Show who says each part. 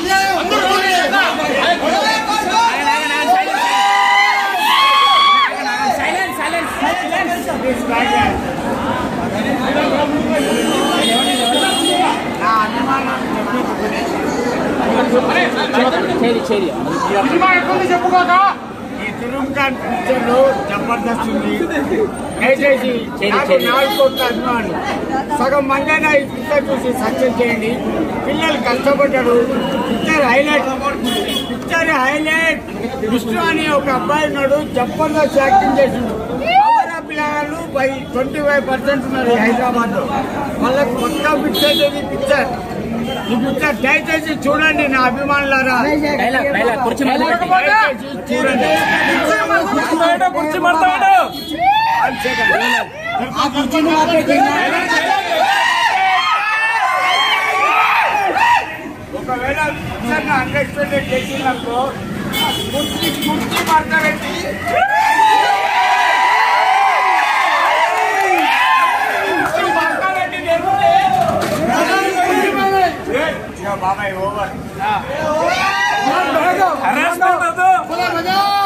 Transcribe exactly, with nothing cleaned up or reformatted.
Speaker 1: ఈ తురుంఖాన్ పిక్చర్ లో జబర్దస్త్ ఉంది. దయచేసి నాలుగు కోట్ల అభిమానులు సగం మందైనా ఈ పిక్చర్ చూసి సక్సెస్ చేయండి. పిల్లలు కష్టపడ్డారు. Picture highlight picture highlight Vishnu అని ఒక అబ్బాయి ఉన్నాడు, జబర్దస్త్ యాక్టింగ్ చేసిండు. అవరా పిల్లలు బై ట్వంటీ ఫైవ్ పర్సెంట్ ఉన్నారు హైదరాబాద్ లో. వాళ్ళకి మొత్తం పిక్చర్ చేసి పిక్చర్ ఈ పిక్చర్ దయచేసి చూడండి నా అభిమానులారా. చూడండి ఒకవేళ పిక్చర్ అన్ఎక్స్పెక్టెడ్ చేసినప్పుడు కుర్చీ కుర్చీ మాట్లాడండి. బాబాయ్ ఓవర్.